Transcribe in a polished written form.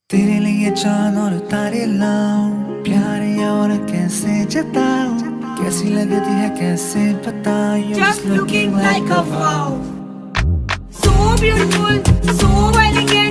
तेरे लिए चांद और तारे लाऊं, प्यारे और कैसे जताऊं, कैसी लगती है कैसे बताऊं, you're just looking like a wow. So beautiful, so elegant.